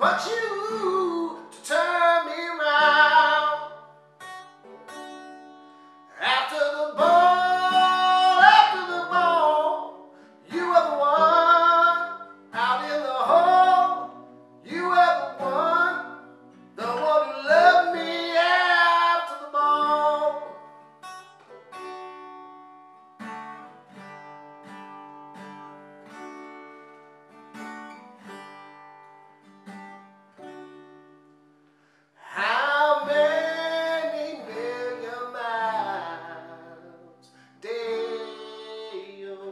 want you to turn me around. After the ball, you were the one out in the hall. You were the one who loved me after the ball. How many million miles, Dale?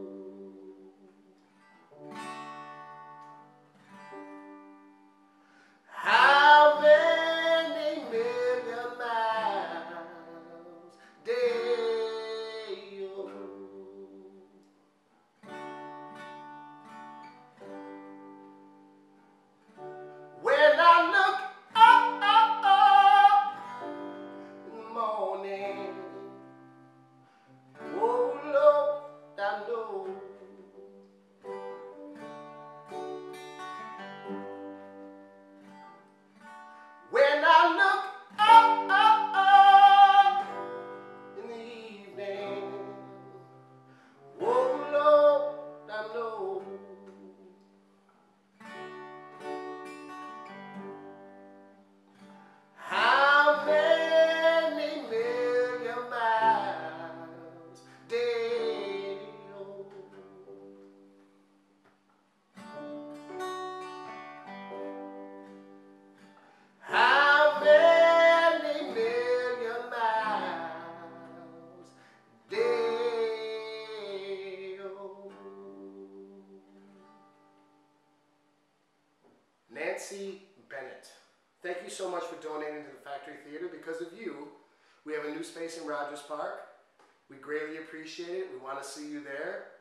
How many million miles, Dale? When I look up in the morning, oh Lord, I know. When I look up in the evening, oh Lord, I know. How many million miles, Dale? How many million miles, Dale? Nancy Bennett. Thank you so much for donating to the Factory Theater. Because of you, we have a new space in Rogers Park. We greatly appreciate it. We want to see you there.